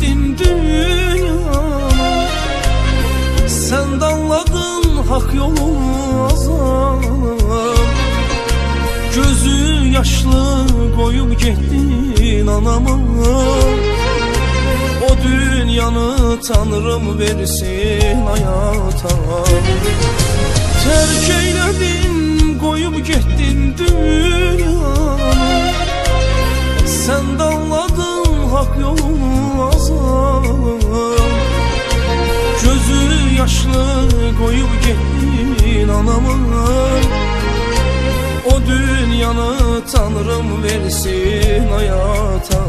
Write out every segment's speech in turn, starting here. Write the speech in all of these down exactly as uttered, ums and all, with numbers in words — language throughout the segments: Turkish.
gettin dünyana, sen danladın hak yolunu azam. Gözü yaşlı koyup gettin anama, o dünyanı Tanrım versin hayata. Terk eyledin koyup gettin dünyanı, sen danladın hak yolunu azam. Gözü yaşlı koyup gettin anama, o dünyanı Tanrım versin hayata.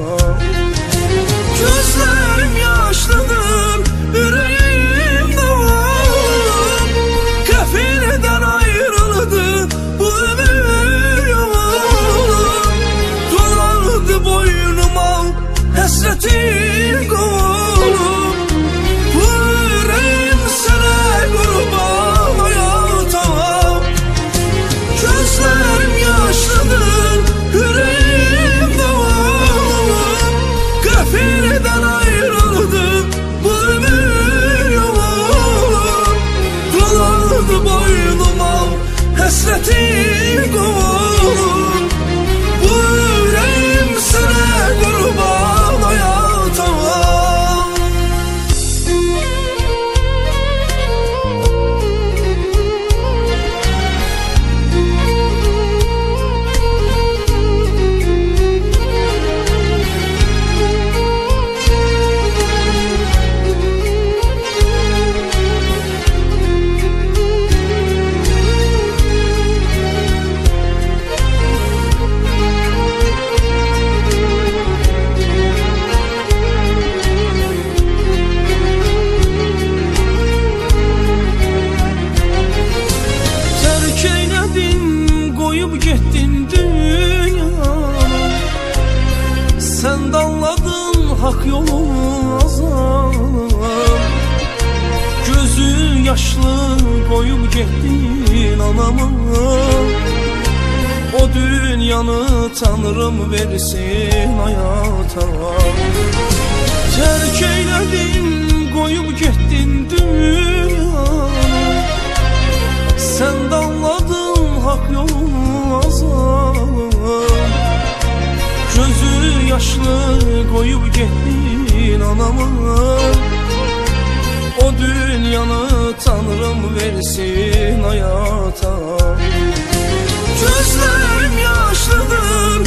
Gözlerim yaşlıdır, yüreğim davam. Kefilden ayrıldı bu ömür yalan. Dolandı boynuma hasretin kolum. Bu yüreğim sana kurban hayata. Gözlerim yaşlıdır, yüreğim davam. Kefilden ayrıldı bu ömür yalan. Dolandı boynuma hasretin kolum. Bu yüreğim sana kurban hayata. Gettin dünyana, sen danladın hak yolunu azam. Gözü yaşlı koyup gettin anama, o dünyanı Tanrım versin hayata. Terk eyledin koyup gettin dünyana, sen danladın hak yolunu azam. Gözü yaşlı koyup gettin anama, o dünyanı Tanrım versin hayata. Gözlerim yaşlıdır,